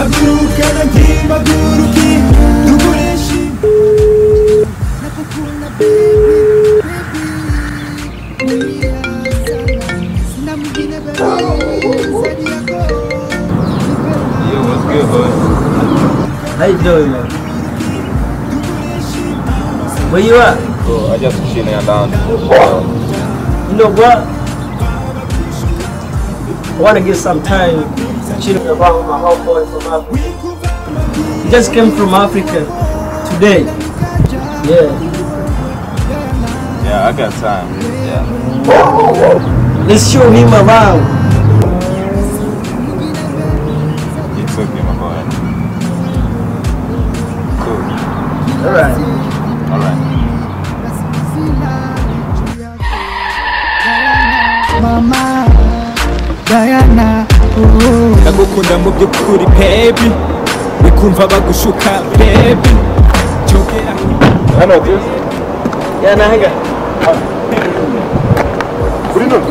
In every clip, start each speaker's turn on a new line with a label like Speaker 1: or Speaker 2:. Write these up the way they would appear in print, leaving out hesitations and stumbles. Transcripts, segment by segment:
Speaker 1: haguruka ntibaguruki dukoresha nakukunda baby sinamugine baby.
Speaker 2: Yo, what's good, bud?
Speaker 3: How you doing, man? Where you at?
Speaker 2: Cool, I just chilling down.
Speaker 3: You know what? I want to get some time chilling around with my homeboy from Africa. He just came from Africa today. Yeah.
Speaker 2: Yeah, I got time. Yeah.
Speaker 3: Let's show him around.
Speaker 2: You took me, my boy. Cool.
Speaker 3: Alright.
Speaker 2: Alright.
Speaker 1: Mama Diana,
Speaker 4: ndagukunda mu by'ukuri baby bikumva bagushuka baby cyogera
Speaker 2: I know this.
Speaker 3: Yeah, nah, hang on.
Speaker 2: Kuri no?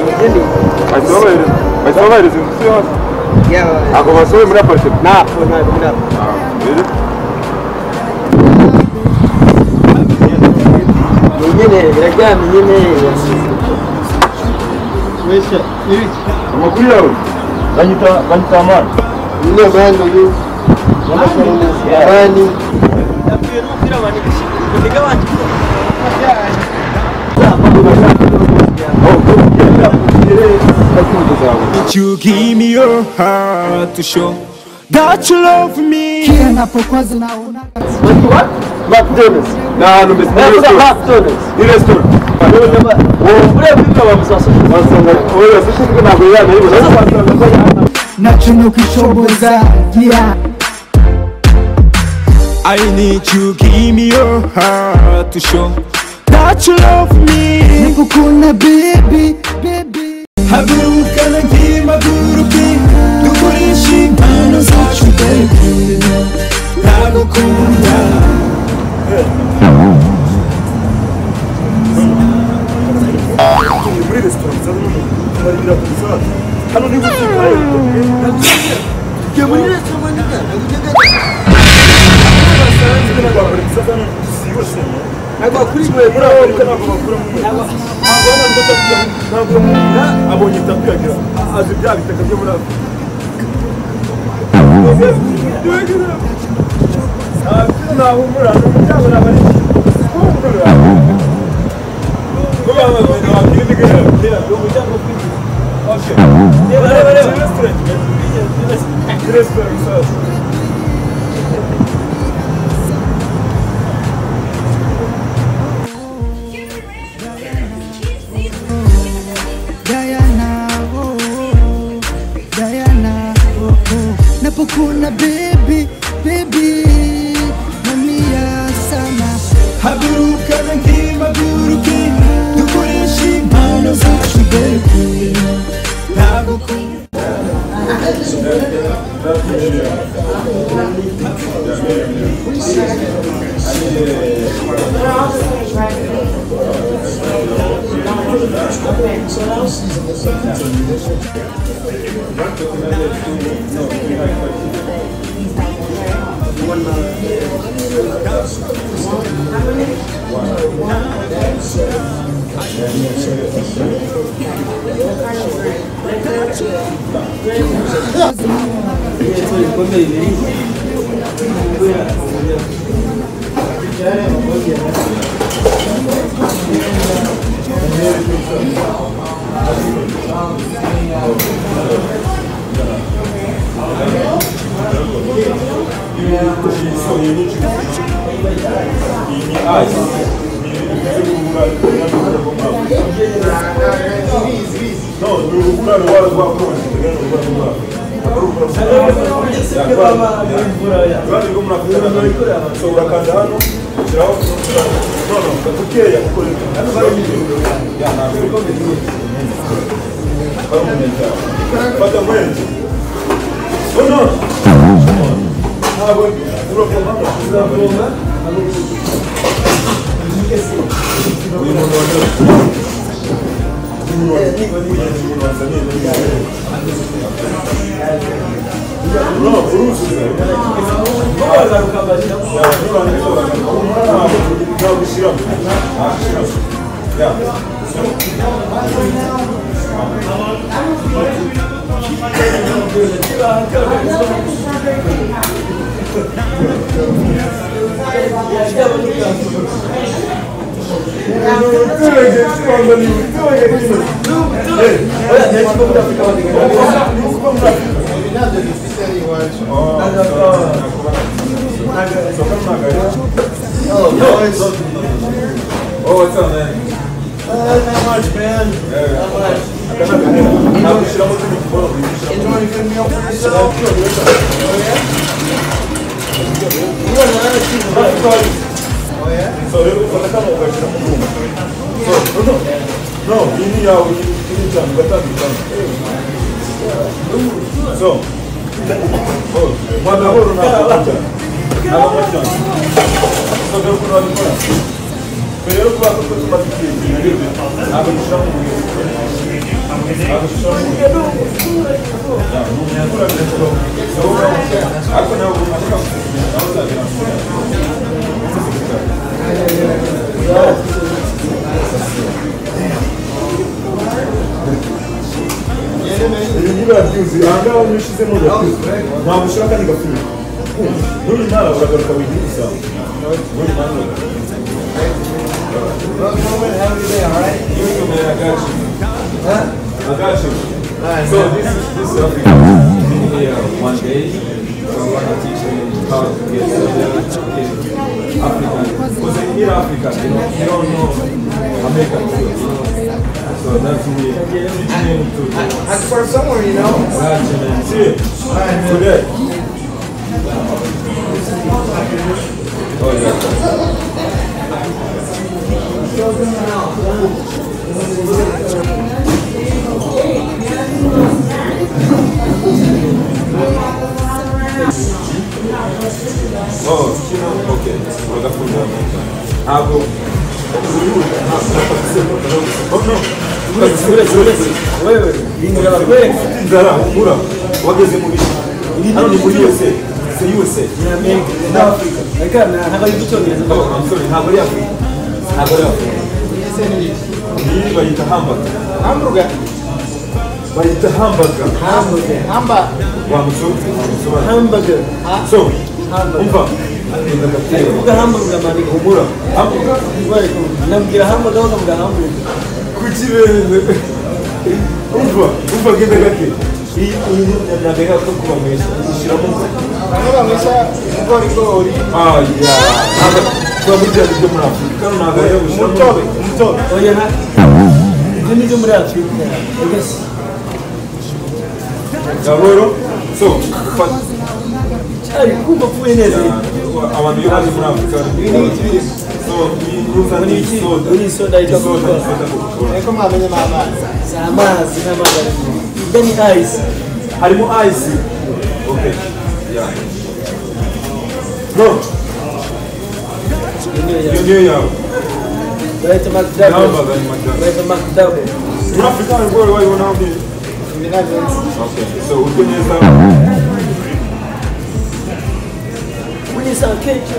Speaker 2: Basobanuye inzu yose.
Speaker 3: Yeah.
Speaker 2: Ako basohoye muri apartment.
Speaker 3: Nah. Nyine iraryamye nyine. Wesha, iri.
Speaker 2: Amakuru yawe? Banyita amani.
Speaker 3: Nyine bandi uyu. Bandi. Ndabwira umupira bandi gishika. Ndiga bandi.
Speaker 4: you give me your heart to show that you love me.
Speaker 1: kila napokwaza naona
Speaker 3: What? McDonald's.
Speaker 2: No, Miss
Speaker 3: McDonald's.
Speaker 2: Ni restaurant.
Speaker 3: Ule vipi wa msasa?
Speaker 2: Wasanga wewe sasa kuna goyana hivyo. Sasa wasanga kwa
Speaker 1: nacho nukishoboza yeah.
Speaker 4: I need you give me your heart to show that you love me.
Speaker 1: Nikukunda baby, baby.
Speaker 4: haguruka ntibaguruki dukoresha impano zacu baby ndagukunda.
Speaker 2: muri restaurant barira kuza hano ni gutikaye
Speaker 3: Ke muri restaurant nika. Nagwa kuri gwe bro.
Speaker 2: abonye tapi yagira azi bya bitaka byo muri nahumura n'umuryango nabari
Speaker 1: Diana, oh, Diana, oh. Napokuna baby, baby. Namia sana.
Speaker 4: haguruka ntibaguruki dukoresha impano zacu baby ndagukunda.
Speaker 5: Oh, what's up, man?
Speaker 3: Not much, man. Not much. Enjoying good meal for yourself? Oh, yeah?
Speaker 2: So, no, ini ya, ini jam betul. So, oh, mana orang nak kerja? Nak macam? So, dia pun ada apa? Pero tu aku tu mati ni. Aku sudah aku nak
Speaker 5: So this is here one day. So I'm gonna teach you how to get African. Because in Africa, you don't know American food. So that's me teaching him to.
Speaker 3: I start somewhere, you know.
Speaker 5: See, today. Oh yeah. Oh, okay.
Speaker 3: Hamburger.
Speaker 5: So,
Speaker 3: Hamburger. Bukan hamburger mani kumura. Hamburger. Wait, namgira hamburger atau bukan hamburger?
Speaker 5: umva genda gake iyi nabega ko kubamesha ishiramo
Speaker 3: Kamu bamesha ibigori.
Speaker 5: ah ya kwa burya byo muri Afrika kano nagaye
Speaker 3: Umutobe. Oya na. Ini byo muri Afrika. Yes.
Speaker 5: Gaboro so
Speaker 3: Ari kumva kuye neza.
Speaker 5: abantu yo muri Afrika
Speaker 3: Ini
Speaker 5: so
Speaker 3: ini soda itakuwa. Eko mamenye mama. Samazi n'amagara. Then ice.
Speaker 5: harimo ice okay yeah no yo yawe
Speaker 3: Baita makdabo.
Speaker 5: Namba gani makdabo
Speaker 3: Baita makdabo.
Speaker 5: muri Afrika ngo wayibona hapi okay so ukeneza
Speaker 3: When is our ketchup?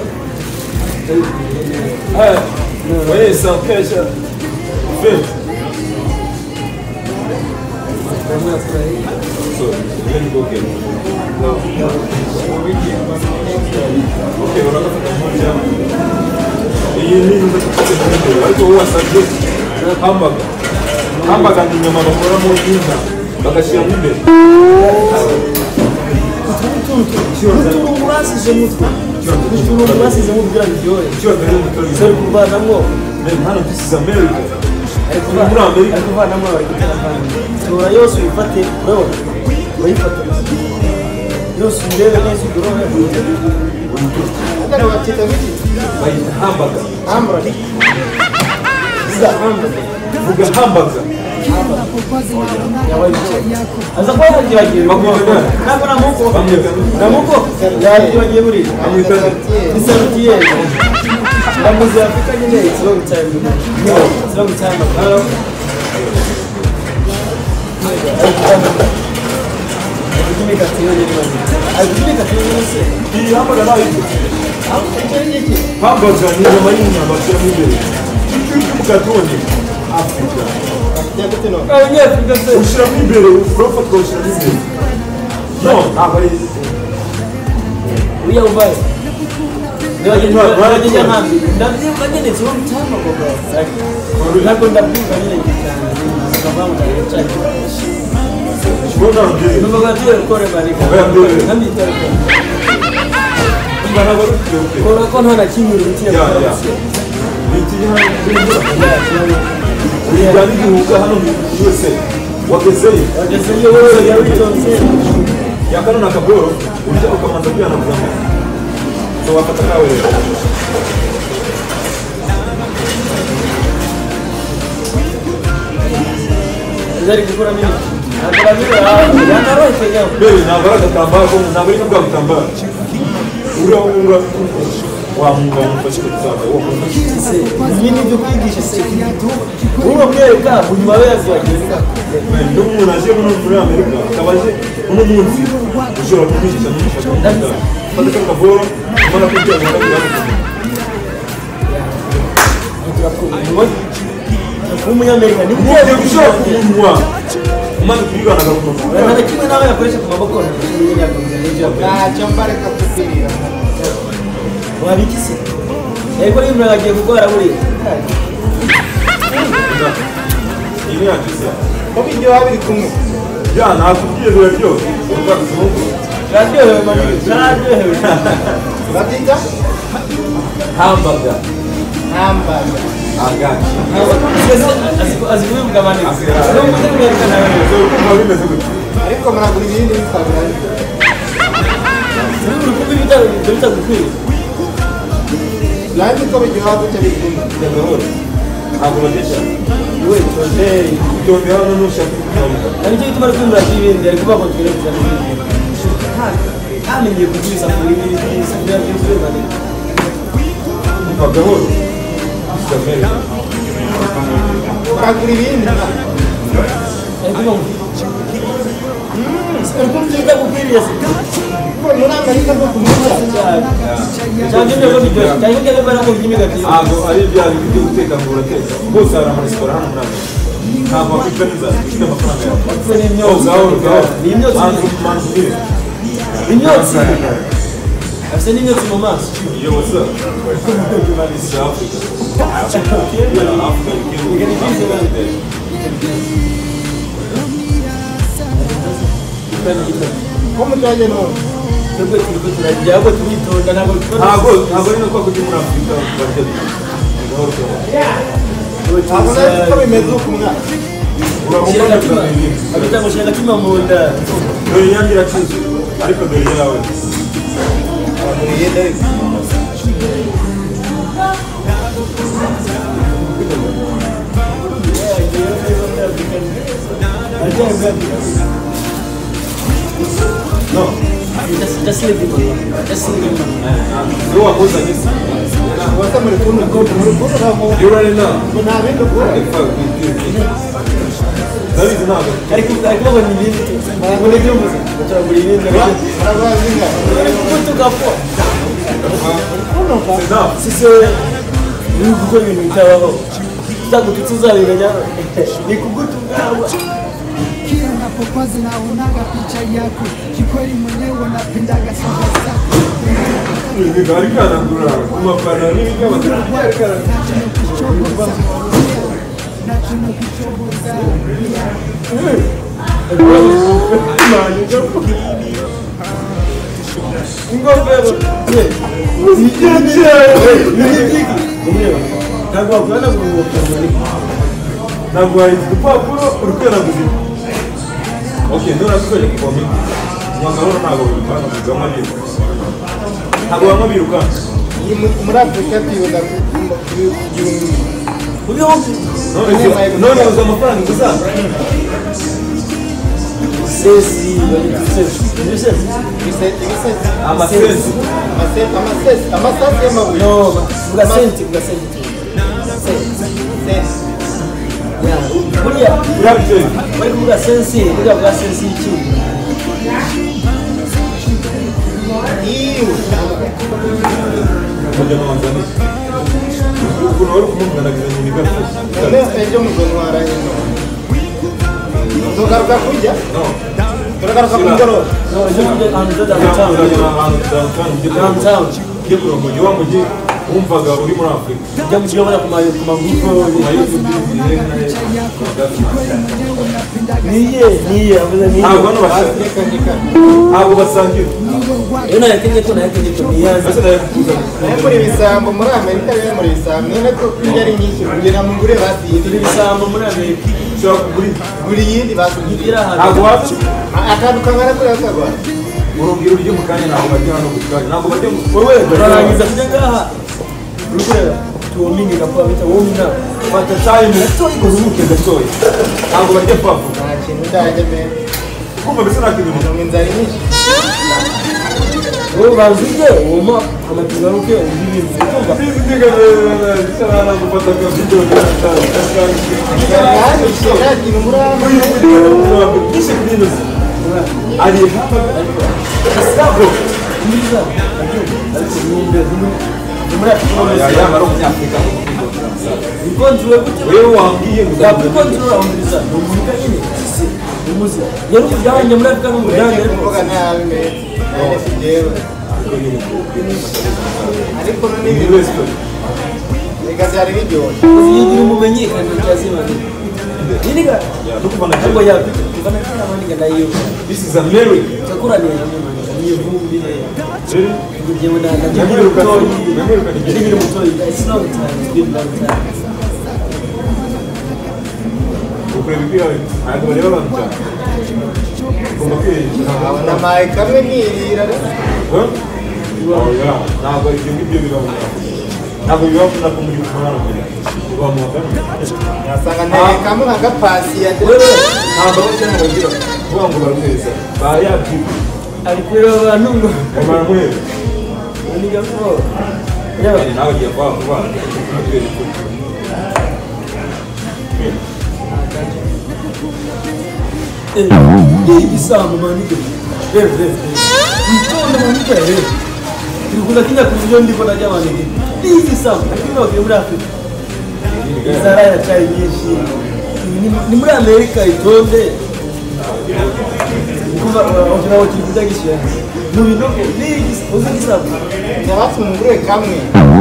Speaker 5: Where is some ketchup? Fish. So, let me go get it. Okay, we're not going to put it. You need to put it in. I go was a good hamburger. Hamburger ni nyama bakora mu nyinza. Bagashira mu imbere.
Speaker 3: Urasize mutwe. Urasize mu byanjyoye.
Speaker 5: Cyo dore mu toro.
Speaker 3: Sari kuvanamo.
Speaker 5: Hano this is America.
Speaker 3: Ariko kuvanamo abagitana. Tora yose uyifate, urabona? Uyifate. Yose ndebe neza ugorora. Agara watita biki?
Speaker 5: Bayita hamburger.
Speaker 3: Hamburger. Iza hamburger.
Speaker 5: Vuga hamburger.
Speaker 3: Aza kwa yagiye
Speaker 5: Bakubona.
Speaker 3: Nabona muko. Namuko. Yagiye muri. Ni salutier. Bamuzi Afrika nyine it's long time. It's long time ago. imikati yonyine ari imikati yonyine se
Speaker 5: iyi hambaga nayo
Speaker 3: aho cyane iki
Speaker 5: hambaga ni inyama y'inyama bashyira mu imbere umukati wonyine Afrika
Speaker 3: yakute no abanyafrika se
Speaker 5: ushyira mu imbere urafata ushyira mu imbere no ntabwo ari
Speaker 3: uya ubaye Ndio ngambi ndabyibuka nyine cyo mutama gogo ntabwo ndabyibuka nyine cyane sababu ndayicaye
Speaker 5: Mbona ngiye
Speaker 3: nuvuga ati kore barika ngambi tariko
Speaker 5: mbana baruke
Speaker 3: kora ko nta kimwe rutiye
Speaker 5: ya Ujyana igihugu hano yose wagezeyo
Speaker 3: wowe yawitonze
Speaker 5: yakano na kaboro ujya ukamanza kwihanagura so wafata nawe rero
Speaker 3: zari gukora mimi yanarote yao
Speaker 5: mbere ntabwo ari agatambaro ko ntabwo ari bwa butambaro ura wa mungu wamufashe kuzaba wo
Speaker 3: se nini byo kwigisha se uwo kweka munyuma wese wagenza
Speaker 5: n'umuntu aje muri Amerika akabaje uno munsi ushobora kumwigisha n'umufasha fata kaboro mbona ko byo
Speaker 3: umunyamerika ni
Speaker 5: ugiye gushaka kumunwa umaze kubigana gakondo
Speaker 3: nta kimwe nawe yakoresha ku maboko
Speaker 1: ntacyo mbareka kukubwira
Speaker 3: wabikise ariko niba mwagiye gukora buri
Speaker 5: iyi ni akisa
Speaker 1: ko bijyo biri kumwe
Speaker 5: ya nakubwiye biba byose
Speaker 3: radyohewe manini radyohewe
Speaker 1: batita
Speaker 5: hambaga
Speaker 1: hambaga
Speaker 5: agaci
Speaker 3: azikubivuga manini
Speaker 5: bimeze gutya
Speaker 1: ariko muragura ibindi bikabura
Speaker 3: uri kumva bitagukwiye
Speaker 1: nanjye ko bijyo gutya biri kumwe
Speaker 5: ntabwo bagesha
Speaker 3: we tonderi
Speaker 5: utonde hano nushaka kubyambuka
Speaker 3: ariko icyo gituma twimura ibindi ari kuvuga ngo twirekeza amenye kubyisa kuri ibi byose byose manini
Speaker 5: umva gahoro bisamere
Speaker 1: uragura ibindi
Speaker 3: ariko ariko nziza gukwiriye se
Speaker 1: muri Amerika no kumenya
Speaker 3: cyane nibyo biryoshye cyane ko cyane ko by'imigati
Speaker 5: ntabwo ari bya bintu byo guteka ngo urateka bose hari amaresitora hano muri Amerika ntabwo afite neza ufite amafaranga yawe
Speaker 3: ariko ni imyotsi ni imyotsi imyotsi afite n'imyotsi mu maso
Speaker 5: iyo wasa East Africa
Speaker 1: ko mujyanye none
Speaker 3: twebwe turi turajya ahubwo turitonda ntabwo
Speaker 5: ntabwo ari no kwa kujya muri Afurika barya gahoro
Speaker 1: ntabwo nzi ko bimeze uku mwaka
Speaker 3: abita ngo shaka kima mu nda
Speaker 5: dore inyange irakize ariko dore yawe
Speaker 1: abaguriye dore
Speaker 5: no
Speaker 3: just leave it
Speaker 5: niwe wakuzanye se
Speaker 1: wasa muri kuntu ko muri kuntu ntabwo
Speaker 5: you already know
Speaker 1: nta bindi ukora
Speaker 5: ndabizi ntabwo
Speaker 3: ariko ngo ni ibindi ntabwo ni byumvise turagura ibindi
Speaker 1: murabazi nka
Speaker 3: tukapfa
Speaker 5: enough
Speaker 3: sisi ni gukora ibintu bitabaho tutagutse uzabimenya ni kugutunga
Speaker 1: kila napopazi naonaga picha yako kikweli mwenyewe napendaga sasa zako
Speaker 5: ariko anagura ku mapantaro n'ibikabazana
Speaker 3: ingofero ntabwo wakorana ngo ingofero
Speaker 5: ntabwo hari udupapuro uri kwihanaguza okay none tukajya kuvoma amagahoro ntabwo bivanga kugama biruka ntabwo bamwe biruka
Speaker 1: muri Afurika tuyibona ku bihumbi
Speaker 5: none uzi amafaranga inguzanyo
Speaker 3: sesi
Speaker 5: amasezi
Speaker 1: amasasi y'amabuye
Speaker 3: no vuga senti
Speaker 1: senti
Speaker 3: buriya
Speaker 5: urabye
Speaker 3: bari kuvuga sensi buriya bwa sensi y'icyuma
Speaker 6: Iyo.
Speaker 2: Mujya mwanzani. Ukuntu wari kumubwanagiza ni gato.
Speaker 6: None ejo muzonwara hino. Uzogaruka kujya?
Speaker 2: No.
Speaker 6: Turagaruka ku mugoroba.
Speaker 3: No, just downtown.
Speaker 2: Ngiye kureba umujyi wa mujyi wumvaga uri muri Afurika.
Speaker 3: Jya mu kiyobora ku magrupo. Niye avuze niye.
Speaker 2: Ntabwo hano bashaka. Ntabwo basangira.
Speaker 3: Iyo nayakenye ko niyaza.
Speaker 2: Ese nayakuza.
Speaker 6: Naye muri bisambo muri Amerika rero muri bisambo none ko ari nyinshi kugira ngo ngure basiye.
Speaker 3: Turi bisambo muri Amerika.
Speaker 2: Ushobora kugura
Speaker 6: Guri yindi basugira.
Speaker 2: ntabwo wazi
Speaker 6: Akantu kangana kuri akagwa.
Speaker 2: urubwiro ryo mu kanya ntabwo bajya hano ku kanya ntabwo bajya
Speaker 3: Wewe urarangiza kujya ngaha. Urukura tuomini kapwa bita womina.
Speaker 2: fata time ikoze umuke gatoya ntabwo bajya pafu
Speaker 6: Nta kintu ndaje me.
Speaker 2: kumva bisa nakintu
Speaker 6: Mu nzari nyinshi.
Speaker 3: Wewe bazije woma amatunga ruke ubibinzi. Kumva.
Speaker 2: sana gufata ka video
Speaker 6: Hano shira kintu murama.
Speaker 2: kishe kudino ari
Speaker 3: Sabo. Niza. Ariko nimbe
Speaker 2: ya ya maro munyafrika
Speaker 3: Ikontrol gute?
Speaker 2: wewe wambwiye ngo
Speaker 3: Yakukontrol amuriza. Numurika nyine. Umuzi. Yari kujyanye muri Afrika no mujyanye.
Speaker 6: Kuvuga nabi me. None sijewe. Ariko none
Speaker 2: ni
Speaker 6: ni
Speaker 2: restaurant
Speaker 6: reka byari biryoshye.
Speaker 3: Uzigira umumenyekane cyazima. Niniga.
Speaker 2: ndukubana
Speaker 3: Ngo ya kuvana kana maniga nayo.
Speaker 2: this is America
Speaker 3: Chakula ni ni vumbi ne.
Speaker 2: really
Speaker 3: Kuje mwana na
Speaker 2: America
Speaker 3: mtoyi.
Speaker 2: America ni
Speaker 3: Ndio mtoyi. It's long time. It's been long time.
Speaker 2: ukwebipia ntabwo rero bamutana ugomba kwirinda
Speaker 6: Abona mayi kamwe nirira.
Speaker 2: ntabwo ibyo ngibyo bibaho ntabwo bibaho nako muri kumwana biba mu magana
Speaker 6: Yasanga nteye kamwe nk'agapasi ya
Speaker 3: Wewe
Speaker 2: ntabwo abo cyane bagira kuvuga ngo barumweza bayabyiba
Speaker 3: alikwira abantu ngo
Speaker 2: baramweza
Speaker 3: niga ko. Yaba
Speaker 2: nawe ugiye kwa kuba
Speaker 3: ibisambo maniga. Reve. Mtondo maniga reve. Kuna kila kuziyo ndiko na jamani. Hizi sambo lakini muri Afrika. Zara ya chai nyinshi. Ni muri Amerika itonde. Kuva ujira wakikuza gishe. Mu binoko ni uzi sambo.
Speaker 6: Nabafungure kamwe.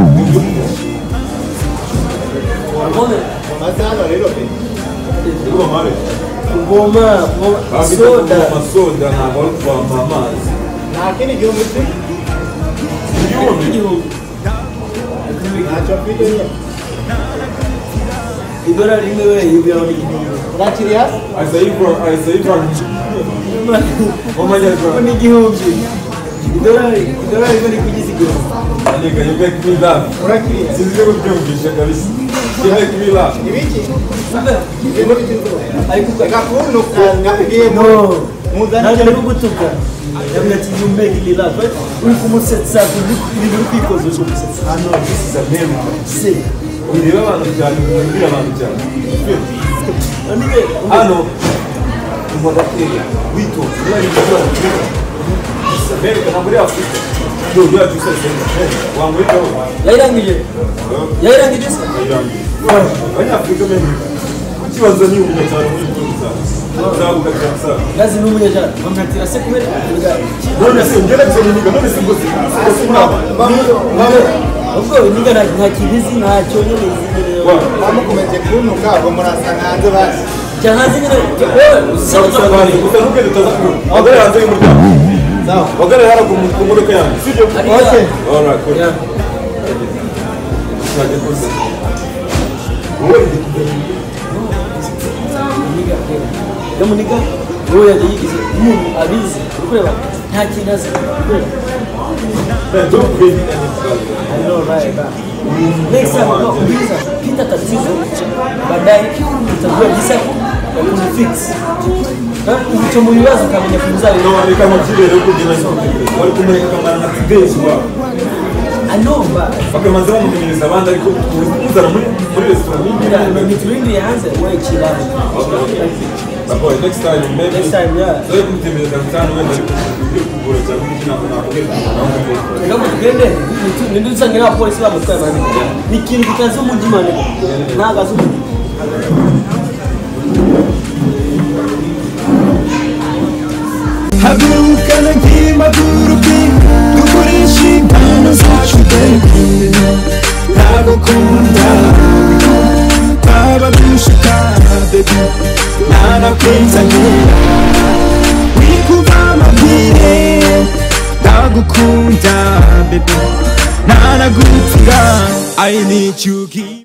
Speaker 3: Abone
Speaker 6: Mazano rero pe.
Speaker 2: uba mare
Speaker 3: kuvoma soda.
Speaker 2: soda ntabwo ari kuvoma amazi
Speaker 6: Nta kindi gihugu se. Ntacyo mfite nyine.
Speaker 3: Idora rimwe we ibyo ni igihumbi.
Speaker 6: Urakiri hasi?
Speaker 2: asaiva
Speaker 3: Ko ni igihumbi. Idora rimwe ni kugize igihumbi.
Speaker 2: Nigga, you make me laugh.
Speaker 6: Urakiri hasi?
Speaker 2: Sinzi ko byumvisha kabisa. You make me laugh.
Speaker 6: Ibiki?
Speaker 3: Sabe?
Speaker 6: Ibintu bitinzo.
Speaker 3: Ariko
Speaker 6: Reka kunuka nakubwiye
Speaker 3: no.
Speaker 6: muzana
Speaker 3: Ntabwo ari kugutuka. Yamwe ati you make me laugh. Uri kumusetsa ibintu kwikoza cyo gusetsa.
Speaker 2: Hano, this is America.
Speaker 3: Se.
Speaker 2: Ureba abantu cyane, ureba abantu cyane.
Speaker 3: Anige
Speaker 2: Hano, umudateri, wito, urari gukora. This is America, ntabwo uri Afurika. Yo, you have to say something. Wamwitaho.
Speaker 3: Yairangije se.
Speaker 2: Abanyafurika bene ikibazo ni umunyacaro muri Afurika. Nzabuka cyane.
Speaker 3: Gazi n'umunyajana. Bamwatira se kubera
Speaker 2: None se ngera cyane none se ngozi.
Speaker 3: ubwo niga nta kibizi ntacyo nyine izindi.
Speaker 6: bamukomeje kunuka ngo murasanga hanze basi.
Speaker 3: Cyane nyine wewe
Speaker 2: Sabari, utanuke tutazakuru. Abagore hanze y'umuryango.
Speaker 6: Sawa.
Speaker 2: Abagore hara ku modoka yanjye. Sibyo?
Speaker 6: Okay.
Speaker 2: All right, cool.
Speaker 3: Yeah.
Speaker 2: Twaje kuza. Wowe
Speaker 3: Yamuniga wowe yaje yigize umuntu abizi kureba nta kintu azi.
Speaker 2: don't bring
Speaker 3: I know right back. Next time no ubiza pita tatizo baadaye utajua jinsi ya kufix. Ukicho mu bibazo ukamenya kumzali.
Speaker 2: no ari kama kile rero kugira ngo wari kumureka kamara na today's wa.
Speaker 3: I know but
Speaker 2: Bakamaze bamumenyereza abandi ariko kuzana muri restaurant.
Speaker 3: ni turindi yanze wewe chilani.
Speaker 5: Boy, next time, maybe.
Speaker 3: Next time, yeah.
Speaker 5: So you can tell me that time when you go to
Speaker 3: Ndio tugende ndio nsangena polisi la mutwe mani nikintu kitazo mujima ne naga zo
Speaker 4: haguruka nkima guruki dukurishi kana zacu baby nagukunda baba dushaka baby nanakwizanye wikuva mabire nagukunda baby nanagutura I need you.